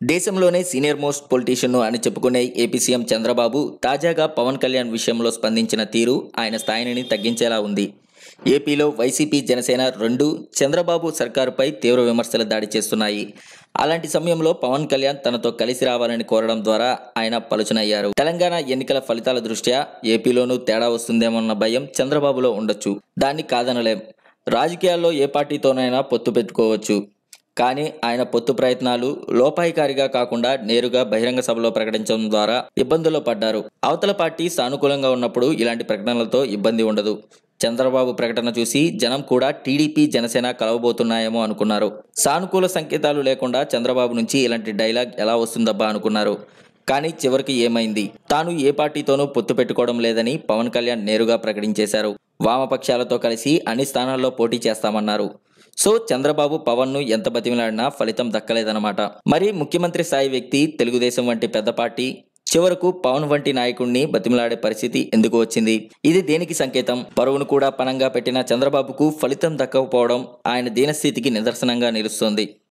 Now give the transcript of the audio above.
దేశంలోనే senior most politician అని చెప్పుకునే ఏపీ సీఎం చంద్రబాబు తాజాగా పవన్ కళ్యాణ్ విషయంలో స్పందించిన తీరు ఆయన స్థాయిని తగ్గించేలా ఉంది. ఏపీలో వైసీపీ జనసేన రెండు చంద్రబాబు సర్కారుపై తీవ్ర విమర్శలు దాడి చేస్తున్నాయి. అలాంటి సమయంలో పవన్ కళ్యాణ్ తనతో కలిసి రావాలని కోరడం ద్వారా ఆయన పలుచనయ్యారు. తెలంగాణ ఎన్నికల ఫలితాల దృష్ట్యా ఏపీలోనూ తేడా వస్తుందేమన్న భయం చంద్రబాబులో ఉండొచ్చు. దాన్ని కాదనలేం. రాజకీయాల్లో ఏ పార్టీతోనైనా పొత్తు పెట్టుకోవచ్చు. కానీ ఆయన పొత్తు ప్రయత్నాలు లోపాయికారిగా కాకుండా నేరుగా బహిరంగ సభలో ప్రకటించడం ద్వారా ఇబ్బందుల్లో పడ్డారు. అవతల పార్టీ సానుకూలంగా ఉన్నప్పుడు ఇలాంటి ప్రకటనలతో ఇబ్బంది ఉండదు. చంద్రబాబు ప్రకటన చూసి జనం కూడా టీడీపీ జనసేన కలవబోతున్నాయేమో అనుకున్నారు. సానుకూల సంకేతాలు లేకుండా చంద్రబాబు నుంచి ఇలాంటి డైలాగ్ ఎలా వస్తుందబ్బా అనుకున్నారు. కానీ చివరికి ఏమైంది? తాను ఏ పార్టీతోనూ పొత్తు పెట్టుకోవడం లేదని పవన్ కళ్యాణ్ నేరుగా ప్రకటించేశారు. వామపక్షాలతో కలిసి అన్ని స్థానాల్లో పోటీ చేస్తామన్నారు. సో చంద్రబాబు పవన్ను ఎంత బతిమిలాడినా ఫలితం దక్కలేదన్నమాట. మరి ముఖ్యమంత్రి స్థాయి వ్యక్తి, తెలుగుదేశం వంటి పెద్ద పార్టీ చివరకు పవన్ వంటి నాయకుడిని బతిమిలాడే పరిస్థితి ఎందుకు వచ్చింది? ఇది దేనికి సంకేతం? పరువును కూడా పణంగా పెట్టిన చంద్రబాబుకు ఫలితం దక్కకపోవడం ఆయన దీనస్థితికి నిదర్శనంగా నిలుస్తోంది.